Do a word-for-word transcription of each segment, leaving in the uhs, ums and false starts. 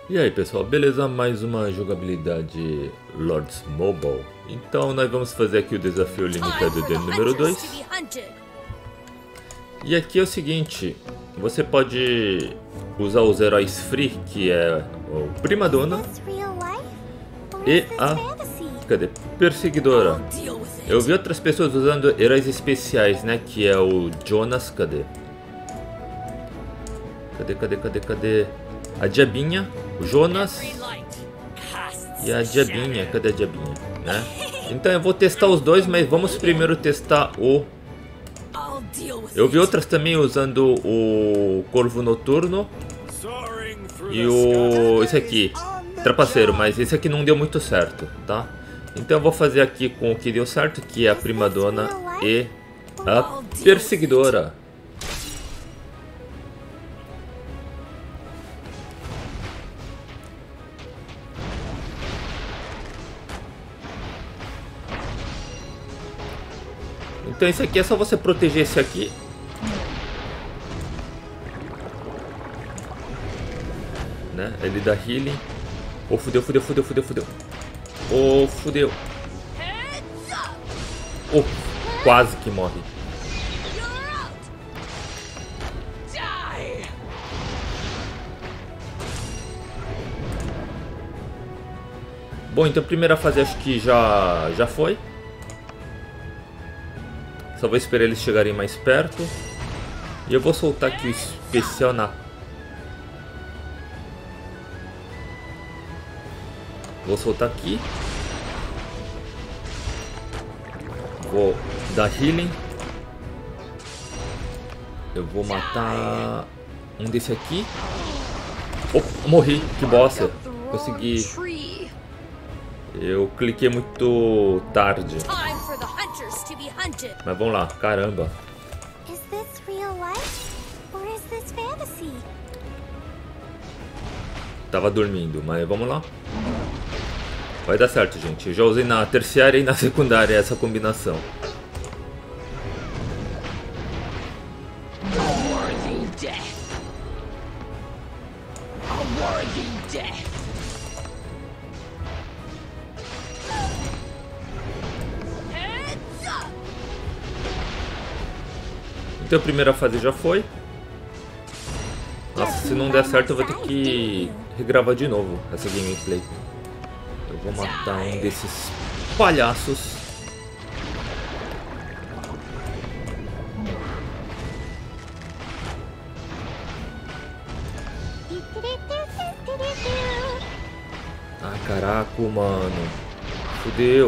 E aí pessoal, beleza? Mais uma jogabilidade Lords Mobile. Então nós vamos fazer aqui o desafio limitado de número dois. E aqui é o seguinte, você pode usar os heróis free, que é o Prima Donna e a cadê? Perseguidora. Eu vi outras pessoas usando heróis especiais, né? Que é o Jonas, cadê? Cadê, cadê, cadê, cadê? A Diabinha, o Jonas e a Diabinha. Cadê a Diabinha? Né? Então eu vou testar os dois, mas vamos primeiro testar o... Eu vi outras também usando o Corvo Noturno e o... esse aqui, Trapaceiro, mas esse aqui não deu muito certo, tá? Então eu vou fazer aqui com o que deu certo, que é a Prima Donna e a Perseguidora. Então esse aqui é só você proteger esse aqui. Né? Ele dá healing. Oh, fudeu, fudeu, fudeu, fudeu, fudeu. Oh, fudeu. Oh, quase que morre. Bom, então a primeira fase acho que já, já foi. Só vou esperar eles chegarem mais perto. E eu vou soltar aqui o especial na... Vou soltar aqui. Vou dar healing. Eu vou matar um desse aqui. Oh, morri, que bosta. Consegui. Eu cliquei muito tarde. Mas vamos lá, caramba. Tava dormindo, mas vamos lá. Vai dar certo, gente. Eu já usei na terciária e na secundária essa combinação. Então a primeira fase já foi. Nossa, se não der certo eu vou ter que regravar de novo essa gameplay. Eu vou matar um desses palhaços. Ah, caraca, mano. Fudeu.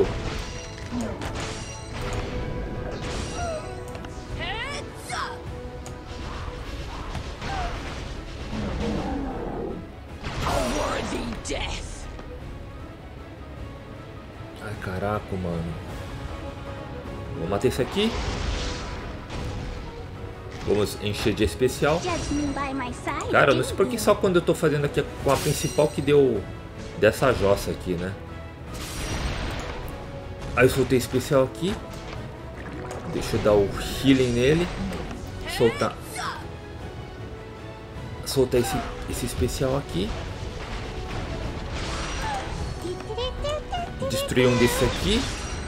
Ai, caraca, mano. Vou matar esse aqui. Vamos encher de especial. Cara, eu não sei por que só quando eu tô fazendo aqui com a principal que deu dessa jossa aqui, né? Aí eu soltei especial aqui. Deixa eu dar o healing nele. Soltar. Soltar esse, esse especial aqui. Destruir um desse aqui.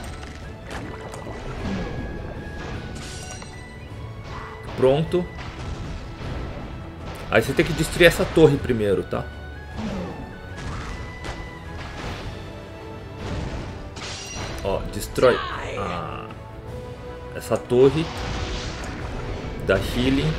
Pronto. Aí você tem que destruir essa torre primeiro, tá? Ó, destrói ah, essa torre. Dá healing.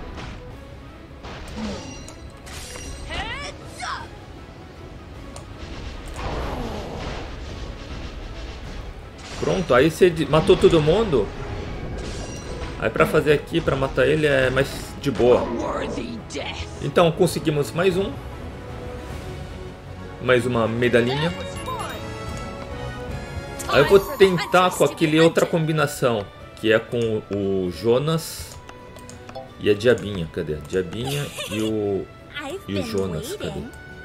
Pronto, aí você matou todo mundo. Aí pra fazer aqui, pra matar ele é mais de boa. Então conseguimos mais um. Mais uma medalhinha. Aí eu vou tentar com aquele outra combinação, que é com o Jonas e a Diabinha. Cadê? A Diabinha e o, e o Jonas. Cadê?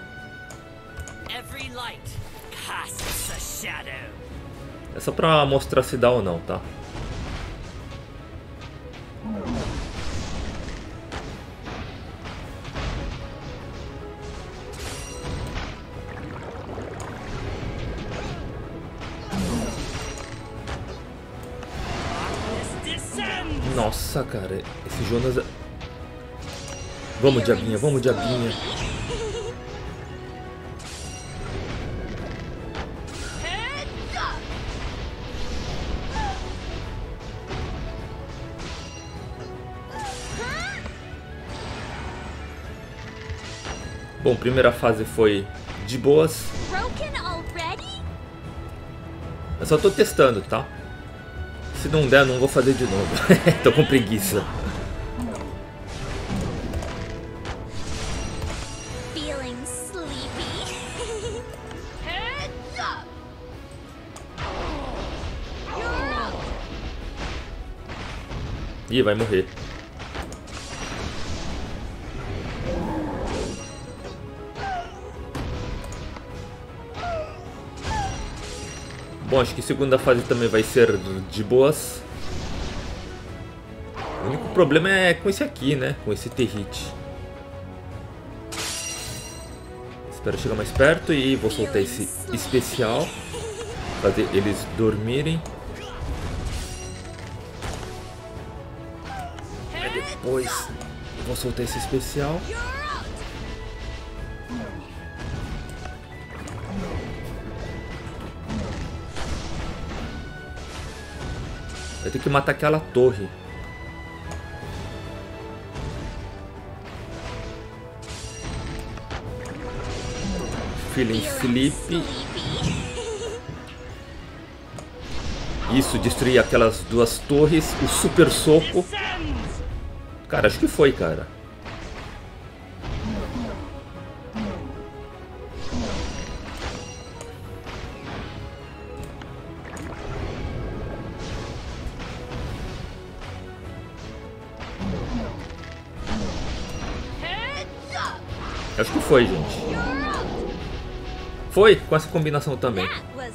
É só pra mostrar se dá ou não, tá? Nossa, cara, esse Jonas... Vamos, diabinha, vamos, diabinha. Bom, primeira fase foi de boas. Eu só tô testando, tá? Se não der, não vou fazer de novo. Tô com preguiça. Ih, vai morrer. Bom, acho que a segunda fase também vai ser de boas. O único problema é com esse aqui, né? Com esse T-Hit. Espero chegar mais perto e vou soltar esse especial. Fazer eles dormirem. Aí depois eu vou soltar esse especial. Vai ter que matar aquela torre. Feeling Sleep. Isso, destruir aquelas duas torres. O super soco. Cara, acho que foi, cara. Acho que foi, gente. Foi com essa combinação também.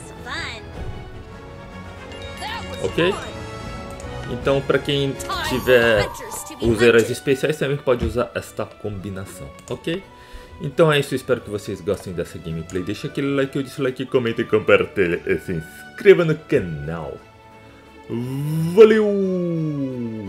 Ok? Então, para quem tiver os heróis especiais, também pode usar esta combinação. Ok? Então é isso. Espero que vocês gostem dessa gameplay. Deixa aquele like ou dislike, comenta e compartilha. E se inscreva no canal. Valeu!